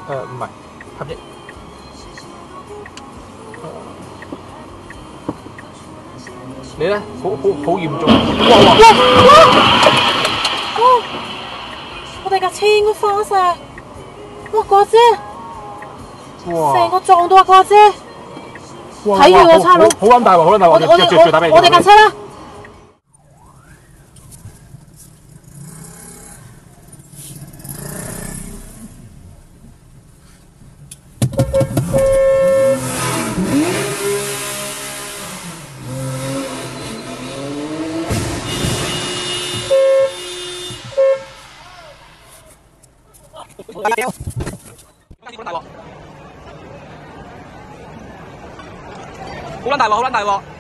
唔係，合益。你咧，好嚴重。 哇！我哋架車應該花晒。哇，家姐！ 哇！ 成個撞到啊，家姐！睇住個差佬。 好撚大鑊，好撚大鑊！ 我哋架車啦。 好撚大鑊！好撚大鑊！好撚大鑊！